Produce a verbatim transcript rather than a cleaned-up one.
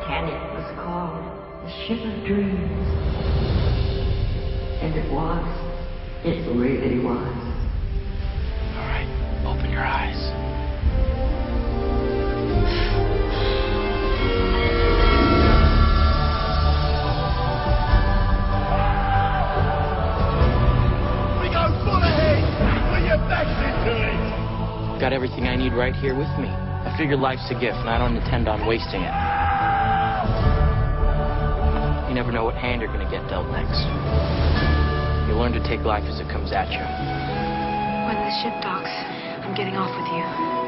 Titanic was called the ship of dreams. And it was. It really was. All right, open your eyes. We go full ahead. Put your backs into it. Got everything I need right here with me. I figure life's a gift, and I don't intend on wasting it. You never know what hand you're gonna get dealt next. You learn to take life as it comes at you. When the ship docks, I'm getting off with you.